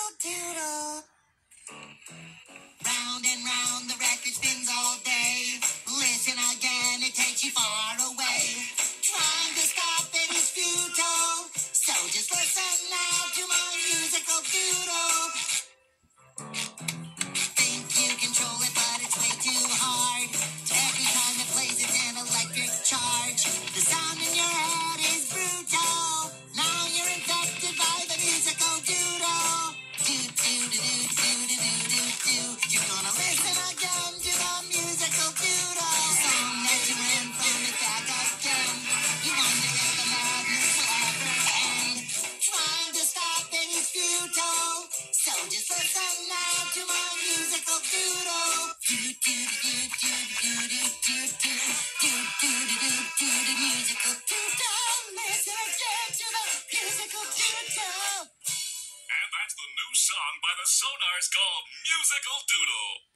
doodle. Round and round the record spins all day. Listen again, it takes you far away. Trying to stop it is futile. So just listen now to my musical doodle. Think you control it, but it's way too hard. Every time it plays, it's an electric charge. The sound in your head is brutal. Now you're infected by the musical doodle. You're gonna listen again to the musical doodle. Song that you ran from it back again. You wonder if the madness will ever end. Trying to stop it is futile. So just listen now to my musical doodle. Musical doodle. Listen again to the musical doodle. And that's the new song by the Sonars called Musical Doodle.